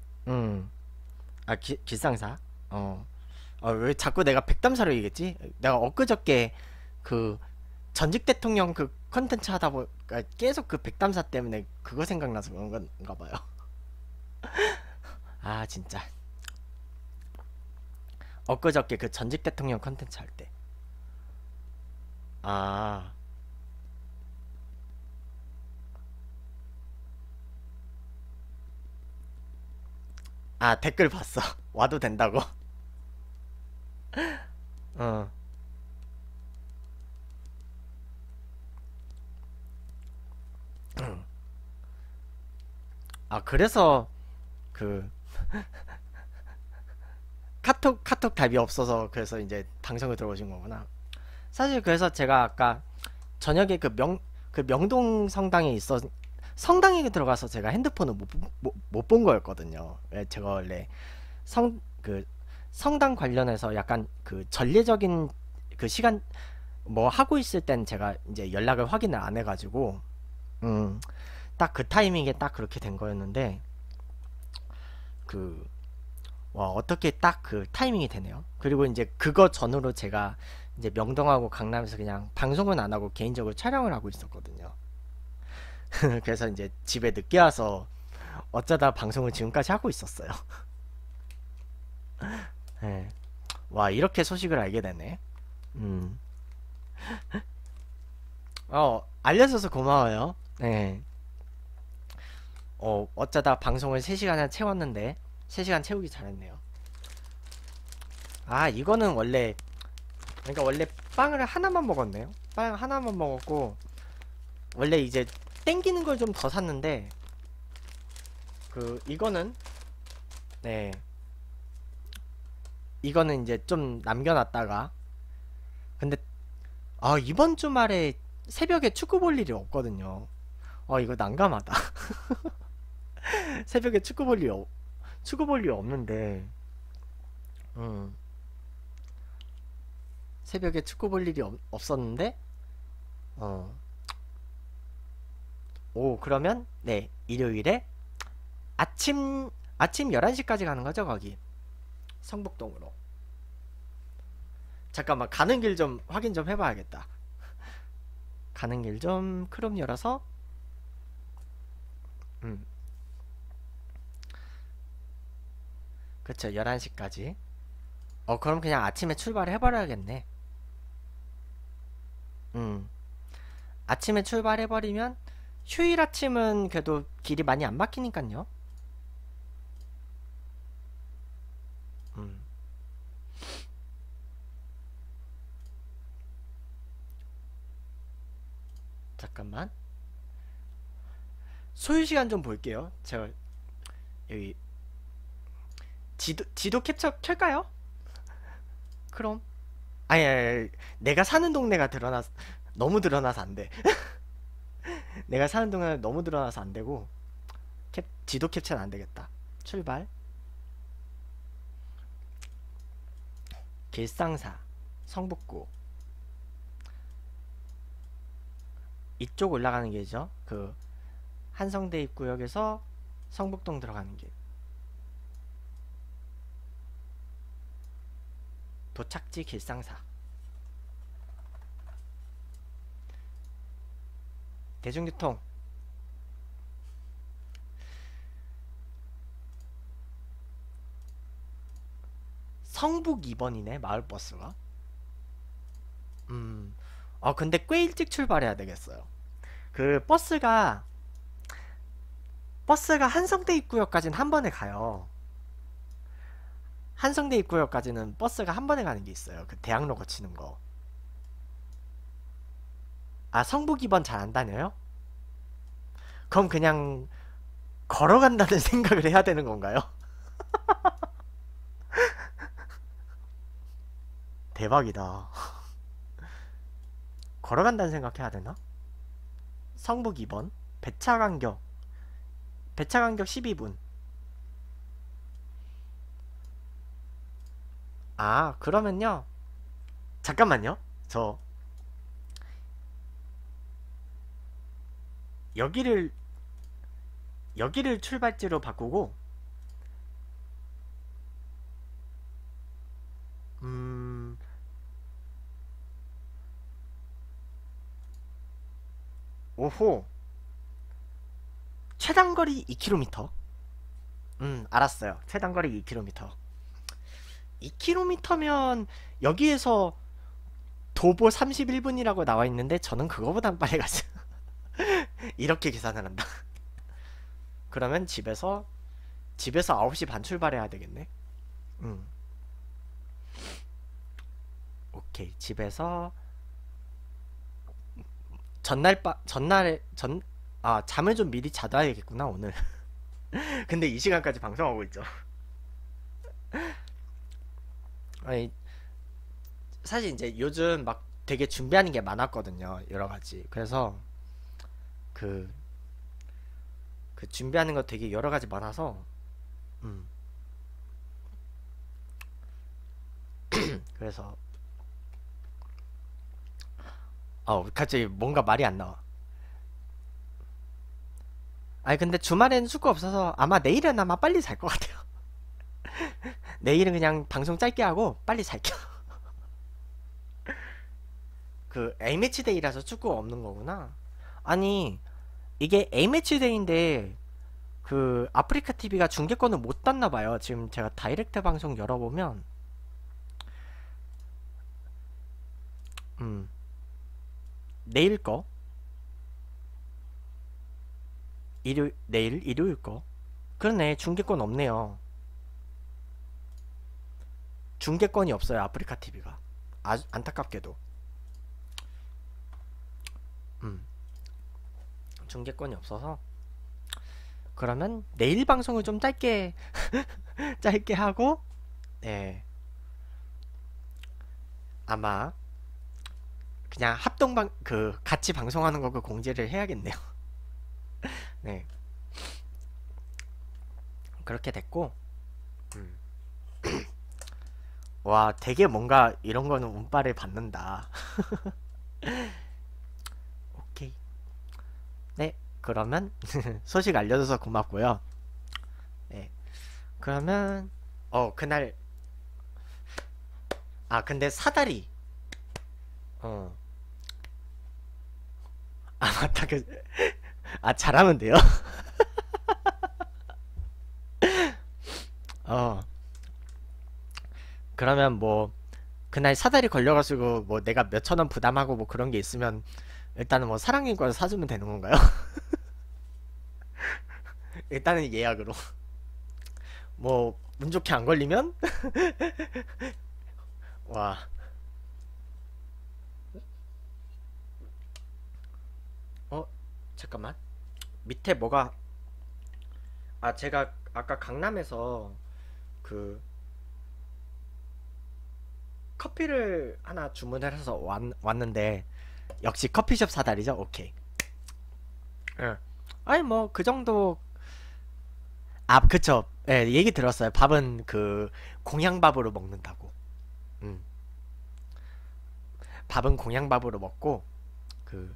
길상사. 왜 자꾸 내가 백담사로 얘기했지? 내가 엊그저께 그 전직 대통령 그 컨텐츠 하다 보니까 계속 그 백담사 때문에 그거 생각나서 그런 건가 봐요. 진짜. 엊그저께 그 전직 대통령 컨텐츠 할 때. 아, 아, 댓글 봤어. 와도 된다고. 어. 아, 그래서 그 카톡 답이 없어서 그래서 이제 방송에 들어오신 거구나. 사실 그래서 제가 아까 저녁에 그 명동 성당에 성당에 들어가서 제가 핸드폰을 못 본 거였거든요. 왜 제가 원래 그 성당 관련해서 약간 그 전례적인 그 시간 뭐 하고 있을 땐 제가 이제 연락을 확인을 안 해가지고 딱 그 타이밍에 딱 그렇게 된 거였는데 그 와, 어떻게 딱 그 타이밍이 되네요. 그리고 이제 그거 전후로 제가 이제 명동하고 강남에서 그냥 방송은 안 하고 개인적으로 촬영을 하고 있었거든요. 그래서 이제 집에 늦게 와서 어쩌다 방송을 지금까지 하고 있었어요. 네. 와, 이렇게 소식을 알게 되네. 음. 알려줘서 고마워요. 네. 어쩌다 방송을 3시간을 채웠는데 3시간 채우기 잘했네요. 아, 이거는 원래 그러니까 원래 빵을 하나만 먹었네요. 빵 하나만 먹었고 원래 이제 땡기는 걸 좀 더 샀는데 이거는 네, 이거는 이제 좀 남겨놨다가 근데 이번 주말에 새벽에 축구 볼 일이 없거든요. 이거 난감하다. 새벽에 축구 볼 일이 없는데 음, 새벽에 축구 볼 일이 없었는데 어, 그러면 네, 일요일에 아침 11시까지 가는 거죠, 거기. 성북동으로. 잠깐만, 가는 길 좀 확인 좀 해봐야겠다. 가는 길 좀 크롬 열어서 그쵸, 11시까지. 그럼 그냥 아침에 출발을 해버려야겠네. 음 아침에 출발해버리면 휴일 아침은 그래도 길이 많이 안 막히니깐요. 음 잠깐만, 소요시간 좀 볼게요. 제가 여기 지도 캡처 켤까요? 그럼 아니, 내가 사는 동네가 너무 드러나서 안 돼. 내가 사는 동네가 너무 드러나서 안 되고 지도 캡처는 안 되겠다. 출발. 길상사 성북구 이쪽 올라가는 길이죠. 그 한성대 입구역에서 성북동 들어가는 길. 도착지 길상사. 대중교통 성북 2번이네, 마을버스가. 근데 꽤 일찍 출발해야 되겠어요. 그 버스가 한성대 입구역까지는 한 번에 가요. 한성대 입구역까지는 버스가 한 번에 가는 게 있어요. 그 대학로 거치는 거. 아, 성북 2번 잘 안 다녀요? 그럼 그냥 걸어간다는 생각을 해야 되는 건가요? 대박이다. 걸어간다는 생각해야 되나? 성북 2번 배차간격 12분. 아, 그러면요, 잠깐만요. 저 여기를 출발지로 바꾸고 음 오호, 최단거리 2km. 알았어요. 최단거리 2km. 2km면 여기에서 도보 31분이라고 나와 있는데 저는 그거보단 빨리 가죠. 이렇게 계산을 한다. 그러면 집에서 9시 반 출발해야 되겠네. 오케이. 집에서 잠을 좀 미리 자둬야겠구나 오늘. 근데 이 시간까지 방송하고 있죠. 아니, 사실 이제 요즘 막 되게 준비하는 게 많았거든요. 여러 가지. 그래서 그, 그 준비하는 거 되게 여러 가지 많아서, 음, 그래서, 갑자기 뭔가 말이 안 나와. 아니, 근데 주말에는 숙고 없어서 아마 내일은 아마 빨리 잘 것 같아요. 내일은 그냥 방송 짧게 하고 빨리 잘게요. 그 A매치 데이라서 축구가 없는 거구나. 아니, 이게 A매치 데이인데 그 아프리카 TV가 중계권을 못 땄나 봐요. 지금 제가 다이렉트 방송 열어보면 음 내일 거 내일 일요일 거 그러네. 중계권 없네요. 중계권이 없어요. 아프리카 TV가 아주 안타깝게도 중계권이 없어서 그러면 내일 방송을 좀 짧게 짧게 하고 네 아마 그냥 합동방 그 같이 방송하는 거 그 공지를 해야겠네요. 네 그렇게 됐고 음. 와 되게 뭔가 이런 거는 운빨을 받는다. 오케이 네 그러면 소식 알려줘서 고맙고요. 네 그러면 그날 근데 사다리 어 맞다 잘하면 돼요. 어 그러면 뭐 그날 사다리 걸려가지고 뭐 내가 몇천 원 부담하고 뭐 그런 게 있으면 일단은 뭐 사랑인권 사주면 되는 건가요? 일단은 예약으로 뭐 운 좋게 안 걸리면 와 잠깐만 밑에 뭐가 제가 아까 강남에서 그 커피를 하나 주문을 해서 왔는데 역시 커피숍 사다리죠. 오케이. 예. 아니 뭐 그 정도 그쵸. 예, 얘기 들었어요. 밥은 그 공양밥으로 먹는다고. 음. 밥은 공양밥으로 먹고 그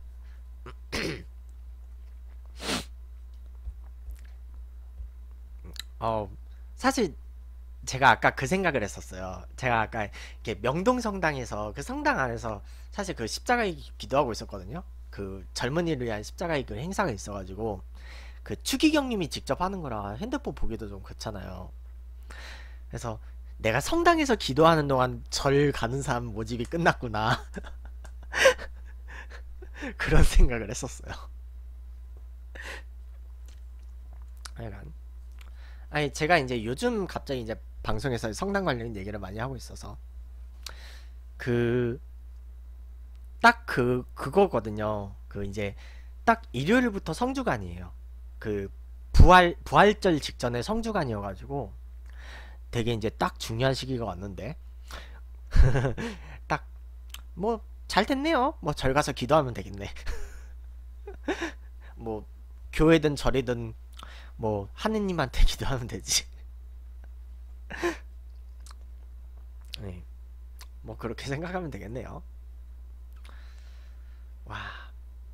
어 사실 제가 아까 그 생각을 했었어요. 제가 아까 이렇게 명동 성당에서 그 성당 안에서 사실 그 십자가의 기도하고 있었거든요. 그 젊은이를 위한 십자가의 그 행사가 있어가지고 그 추기경님이 직접 하는 거라 핸드폰 보기도 좀 그렇잖아요. 그래서 내가 성당에서 기도하는 동안 절 가는 사람 모집이 끝났구나. 그런 생각을 했었어요. 약간 아니 제가 이제 요즘 갑자기 이제 방송에서 성당 관련 얘기를 많이 하고 있어서 그 딱 그거거든요. 그 이제 딱 일요일부터 성주간이에요. 그 부활절 직전에 성주간이어가지고 되게 이제 딱 중요한 시기가 왔는데 딱 뭐 잘 됐네요. 뭐 절 가서 기도하면 되겠네. 뭐 교회든 절이든 뭐 하느님한테 기도하면 되지. 네. 뭐 그렇게 생각하면 되겠네요. 와,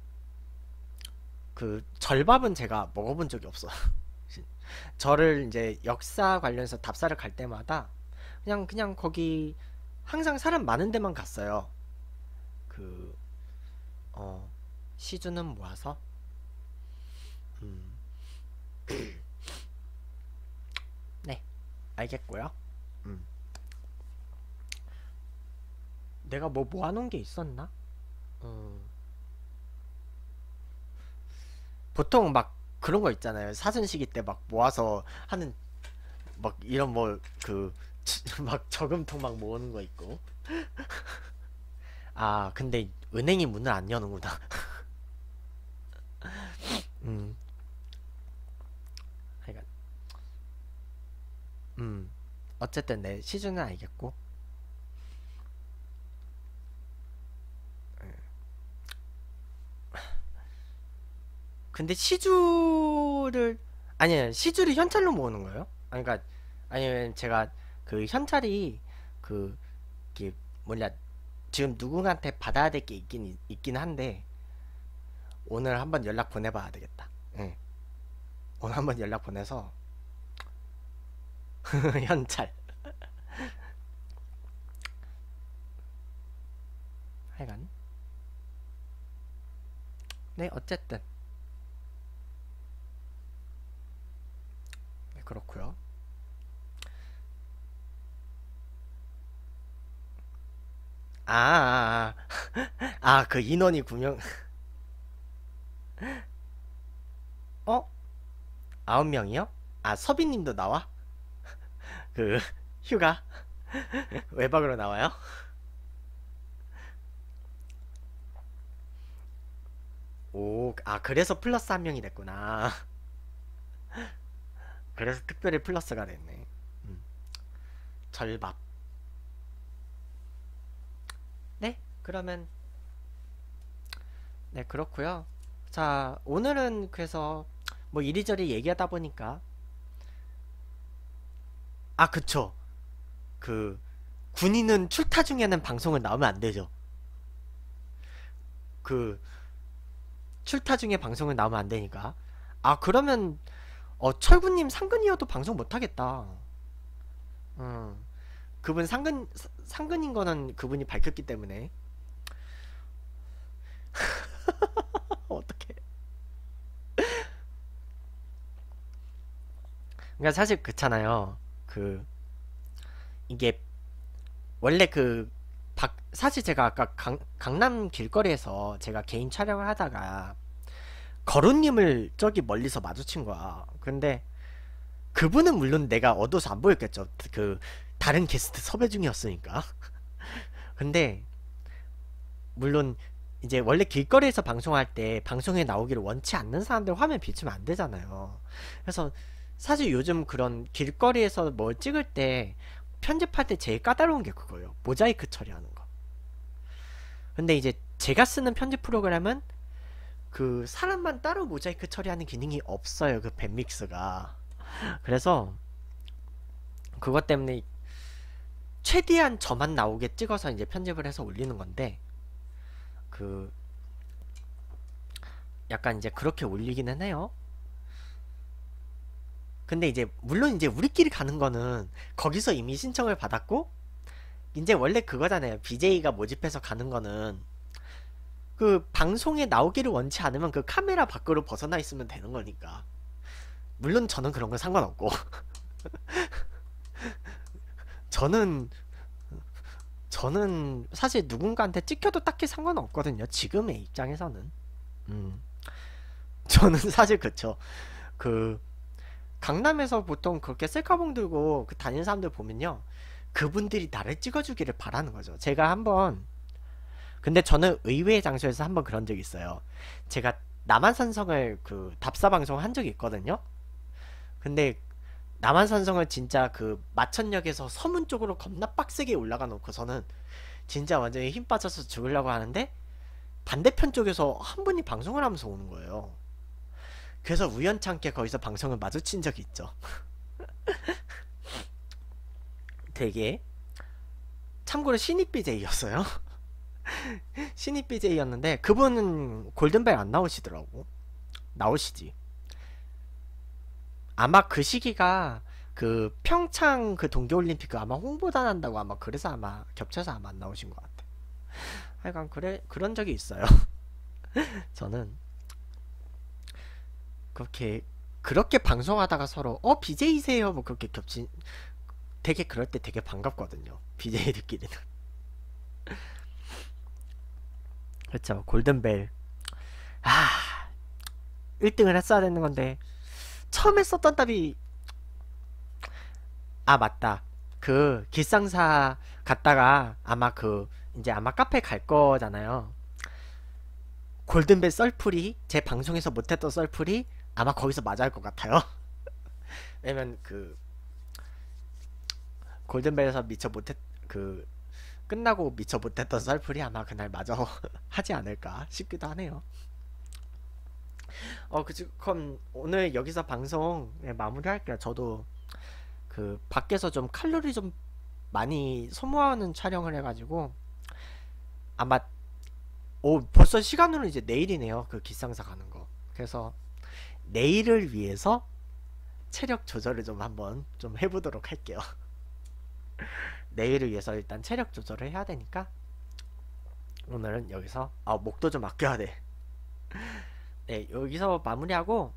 그 절밥은 제가 먹어본 적이 없어. 저를 이제 역사 관련해서 답사를 갈 때마다 그냥 거기 항상 사람 많은 데만 갔어요. 그 시주는 모아서 음, 네 알겠고요. 음. 내가 뭐 모아놓은 게 있었나? 음, 보통 막 그런 거 있잖아요. 사전시기 때 막 모아서 하는 막 이런 뭐 그 막 저금통 막 모으는 거 있고. 아 근데 은행이 문을 안 여는구나. 음, 하여간 음 어쨌든 내 시주는 알겠고. 근데 시주를 아니 시주를 현찰로 모으는 거예요? 아니 그러니까 아니면 제가 그 현찰이 그 이게 뭐냐 지금 누군가한테 받아야 될 게 있긴 한데 오늘 한번 연락 보내봐야 되겠다. 예. 오늘 한번 연락 보내서 현찰. 하여간 네 어쨌든 네, 그렇고요. 그 인원이 9명. 어? 9명이요? 아 서빈님도 나와? 그 휴가 외박으로 나와요? 오, 아 그래서 플러스 한 명이 됐구나. 그래서 특별히 플러스가 됐네. 음, 절밥. 네, 그러면 네 그렇고요. 자, 오늘은 그래서 뭐 이리저리 얘기하다 보니까 아 그쵸. 그 군인은 출타 중에는 방송을 나오면 안 되죠. 그 출타 중에 방송을 나오면 안 되니까. 아 그러면 철구님 상근이어도 방송 못 하겠다. 음, 그분 상근인 거는 그분이 밝혔기 때문에 어떻게? 그러니까 사실 그렇잖아요. 그 이게 원래 사실 제가 아까 강남 길거리에서 제가 개인 촬영을 하다가 거루님을 저기 멀리서 마주친 거야. 근데 그분은 물론 내가 어두워서 안 보였겠죠. 그 다른 게스트 섭외 중이었으니까. 근데 물론 이제 원래 길거리에서 방송할 때 방송에 나오기를 원치 않는 사람들 화면 비추면 안 되잖아요. 그래서 사실 요즘 그런 길거리에서 뭘 찍을 때 편집할 때 제일 까다로운 게 그거예요. 모자이크 처리하는 거. 근데 이제 제가 쓰는 편집 프로그램은 그 사람만 따로 모자이크 처리하는 기능이 없어요. 그 밴믹스가. 그래서 그것 때문에 최대한 저만 나오게 찍어서 이제 편집을 해서 올리는 건데 그 약간 이제 그렇게 올리기는 해요. 근데 이제 물론 이제 우리끼리 가는 거는 거기서 이미 신청을 받았고 이제 원래 그거잖아요. BJ가 모집해서 가는 거는 그 방송에 나오기를 원치 않으면 그 카메라 밖으로 벗어나 있으면 되는 거니까. 물론 저는 그런 건 상관없고 저는 저는 사실 누군가한테 찍혀도 딱히 상관없거든요. 지금의 입장에서는. 음. 저는 사실 그쵸. 그 강남에서 보통 그렇게 셀카봉 들고 그 다니는 사람들 보면요. 그분들이 나를 찍어주기를 바라는 거죠. 제가 한번 근데 저는 의외의 장소에서 한번 그런 적이 있어요. 제가 남한산성을 그 답사 방송을 한 적이 있거든요. 근데 남한산성을 진짜 그 마천역에서 서문 쪽으로 겁나 빡세게 올라가 놓고서는 진짜 완전히 힘 빠져서 죽으려고 하는데 반대편 쪽에서 한 분이 방송을 하면서 오는 거예요. 그래서 우연찮게 거기서 방송을 마주친 적이 있죠. 되게 참고로 신입 BJ였어요. 신입 BJ였는데 그분은 골든벨 안 나오시더라고. 나오시지. 아마 그 시기가 그 평창 그 동계올림픽 아마 홍보단 한다고 아마 그래서 아마 겹쳐서 아마 안 나오신 것 같아. 하여간 그런 적이 있어요. 저는 그렇게 방송하다가 서로 BJ세요 뭐 그렇게 겹친 되게 그럴 때 되게 반갑거든요. BJ들끼리는. 그렇죠. 골든벨. 아, 1등을 했어야 되는 건데 처음에 썼던 답이 아 맞다. 그 기상사 갔다가 아마 그 이제 아마 카페 갈 거잖아요. 골든벨 썰풀이 제 방송에서 못했던 썰풀이 아마 거기서 맞아 할 것 같아요. 왜냐면 그 골든벨에서 미처 못했 그 끝나고 미처 못했던 썰풀이 아마 그날 마저 하지 않을까 싶기도 하네요. 그럼 오늘 여기서 방송 마무리할게요. 저도 그 밖에서 좀 칼로리 좀 많이 소모하는 촬영을 해가지고 아마 벌써 시간으로는 이제 내일이네요. 그 기상사 가는 거. 그래서 내일을 위해서 체력 조절을 좀 한번 좀 해보도록 할게요. 내일을 위해서 일단 체력 조절을 해야 되니까 오늘은 여기서 목도 좀 아껴야 돼. 네, 여기서 마무리하고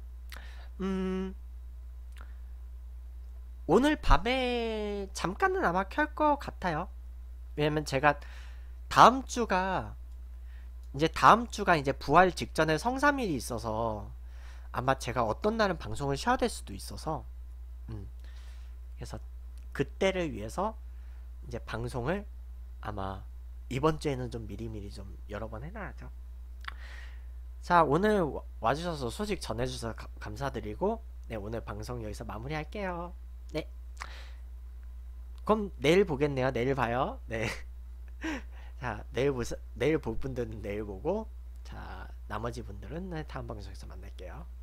오늘 밤에 잠깐은 아마 켤 것 같아요. 왜냐면 제가 다음 주가 이제 부활 직전에 성삼일이 있어서 아마 제가 어떤 날은 방송을 쉬어야 될 수도 있어서 그래서 그때를 위해서 이제 방송을 아마 이번 주에는 좀 미리미리 좀 여러 번 해놔야죠. 자, 오늘 와주셔서 소식 전해주셔서 감사드리고 네, 오늘 방송 여기서 마무리할게요. 네, 그럼 내일 보겠네요. 내일 봐요. 네. 자, 내일 볼 분들은 내일 보고 자, 나머지 분들은 다음 방송에서 만날게요.